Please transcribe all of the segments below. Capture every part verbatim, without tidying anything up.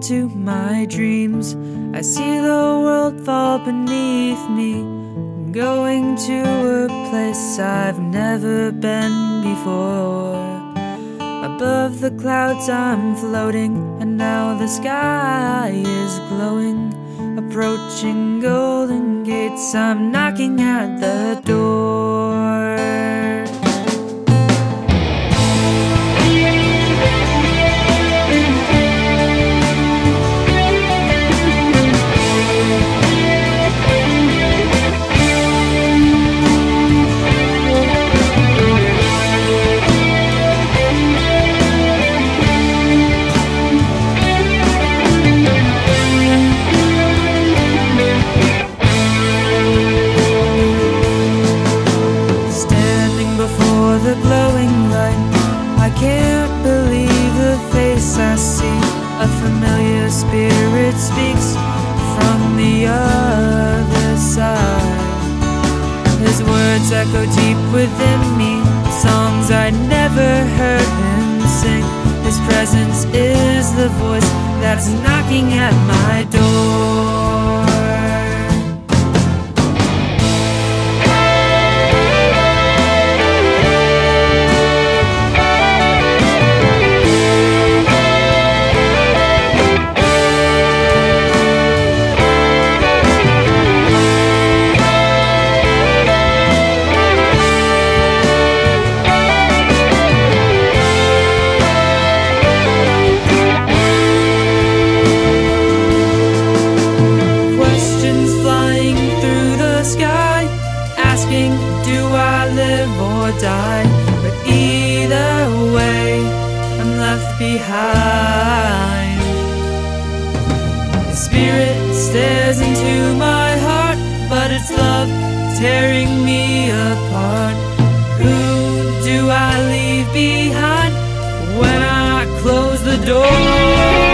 into my dreams. I see the world fall beneath me. I'm going to a place I've never been before. Above the clouds I'm floating, and now the sky is glowing. Approaching golden gates, I'm knocking at the door. The glowing light, I can't believe the face I see. A familiar spirit speaks from the other side. His words echo deep within me, songs I never heard him sing. His presence is the voice that's knocking at my door. Do I live or die? But either way, I'm left behind. The spirit stares into my heart, but it's love tearing me apart. Who do I leave behind when I close the door?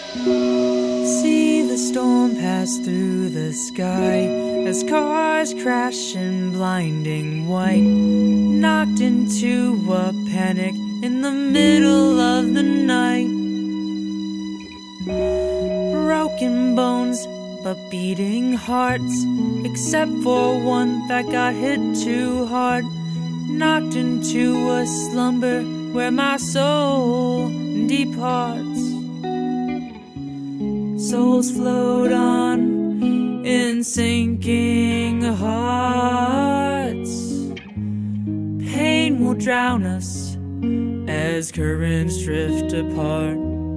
See the storm pass through the sky as cars crash in blinding white, knocked into a panic in the middle of the night. Broken bones but beating hearts, except for one that got hit too hard, knocked into a slumber where my soul departs. Souls float on in sinking hearts. Pain will drown us as currents drift apart.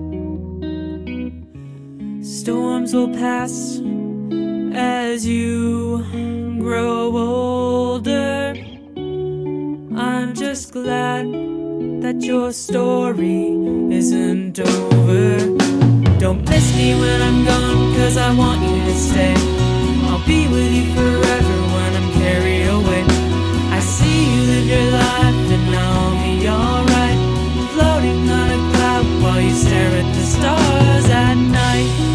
Storms will pass as you grow older. I'm just glad that your story isn't over. Don't miss me when I'm gone, cause I want you to stay. I'll be with you forever when I'm carried away. I see you live your life and I'll be alright, floating on a cloud while you stare at the stars at night.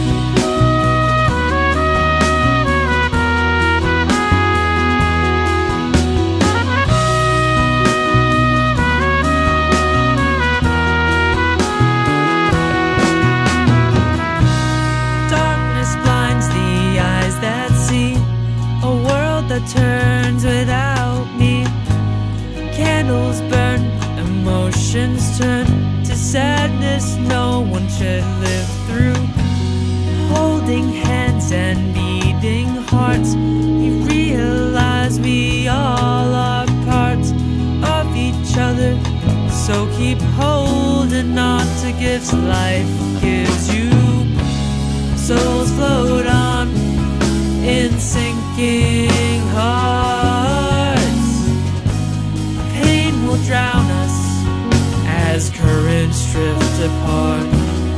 Turns without me. Candles burn, emotions turn to sadness no one should live through. Holding hands and beating hearts, we realize we all are parts of each other. So keep holding on to gifts life gives you. Souls float on in sinking hearts. Pain will drown us as currents drift apart.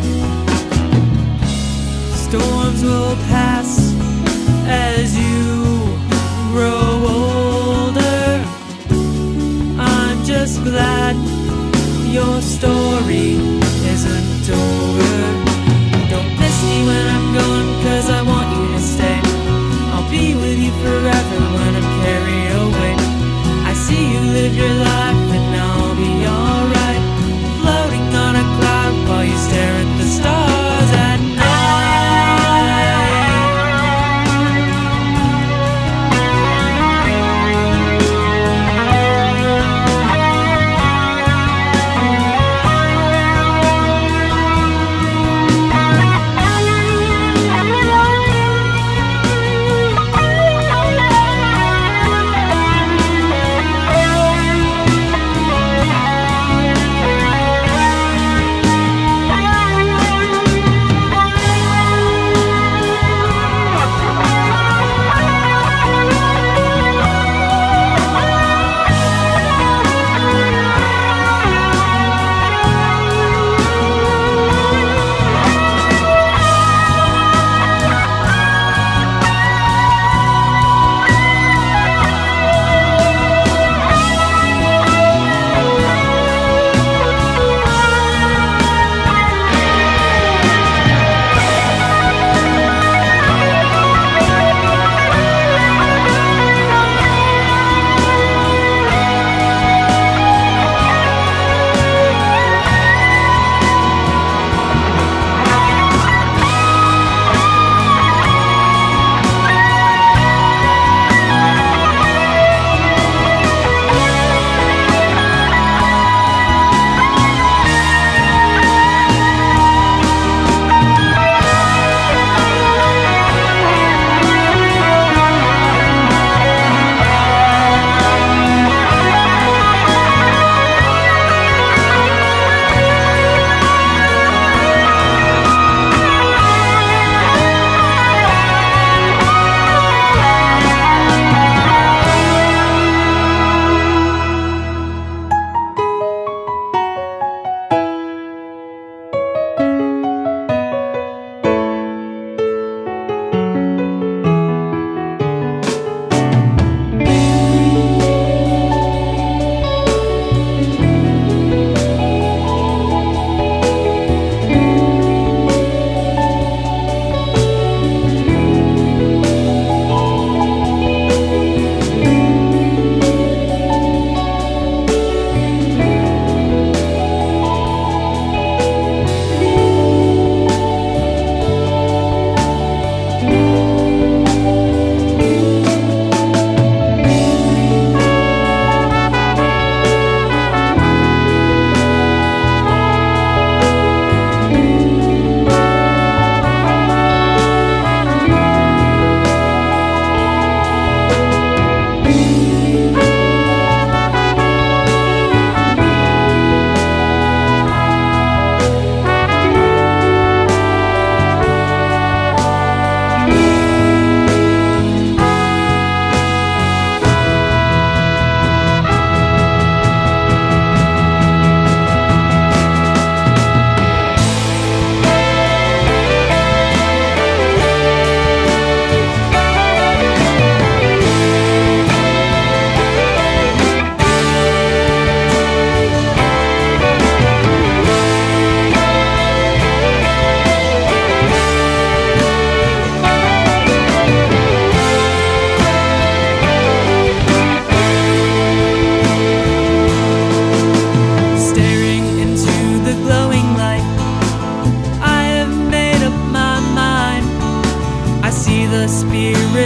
Storms will pass as you grow older. I'm just glad your story isn't over. Don't miss me when I'm gone, cause I want you to stay. I'll be with you forever when I'm carried away. I see you live your life and I'll be alright, floating on a cloud while you stare at the stars at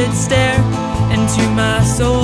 stare into my soul.